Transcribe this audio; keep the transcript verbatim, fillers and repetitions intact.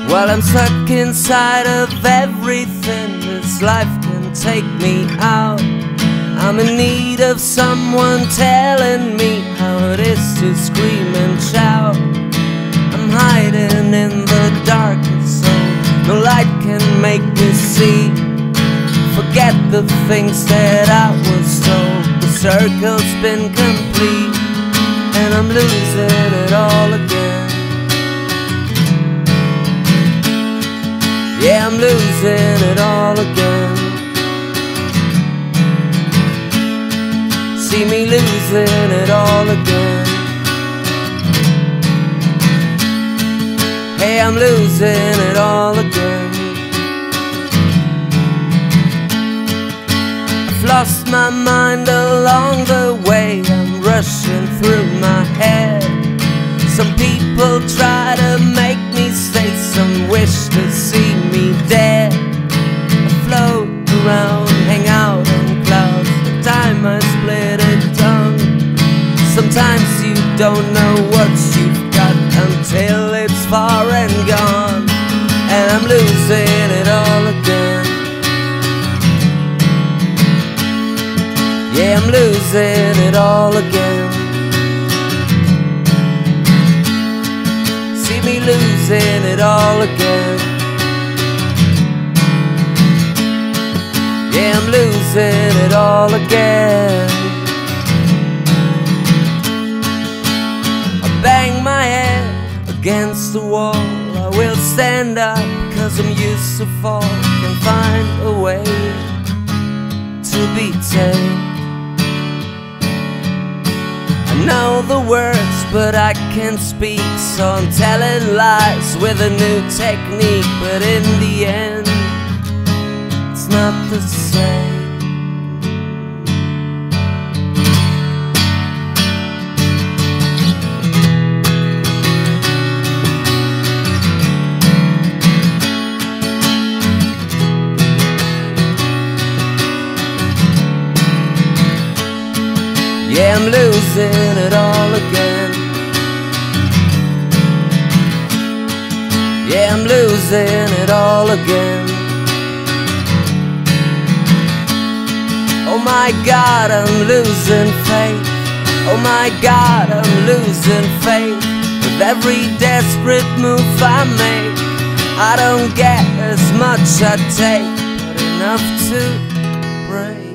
Well, I'm stuck inside of everything. This life can take me out. I'm in need of someone telling me how it is to scream and shout. I'm hiding in the darkness, so no light can make me see. Forget the things that I was told. The circle's been complete, and I'm losing it all again. Yeah, I'm losing it all again. See me losing it all again. Hey, I'm losing it all again. I've lost my mind along the way. I'm rushing through my head. Some people try to make me stay, some wish to see me dead. I float around, hang out in clouds. The time I split a tongue. Sometimes you don't know what you've got until it's far and gone. And I'm losing it all again. Yeah, I'm losing it all again. See me losing it all again. Yeah, I'm losing it all again. I bang my head against the wall. I will stand up, cause I'm used to fall. Can find a way to be tamed. I know the words, but I can't speak, so I'm telling lies with a new technique. But in the end, it's not the same. Yeah, I'm losing it all again. Yeah, I'm losing it all again. Oh my God, I'm losing faith. Oh my God, I'm losing faith. With every desperate move I make, I don't get as much I take, but enough to break.